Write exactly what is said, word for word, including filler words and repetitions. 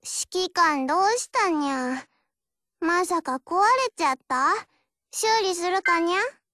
指揮官どうしたにゃ。まさか壊れちゃった？修理するかにゃ？